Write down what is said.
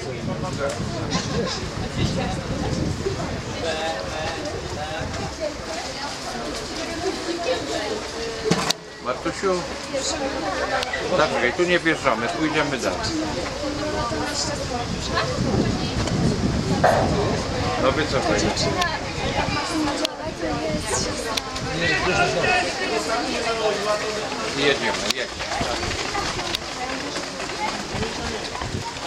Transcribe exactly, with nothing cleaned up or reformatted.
Bartusiu, zaczekaj, tu nie bierzemy, pójdziemy dalej. No wycofaj. Jedziemy, jedziemy.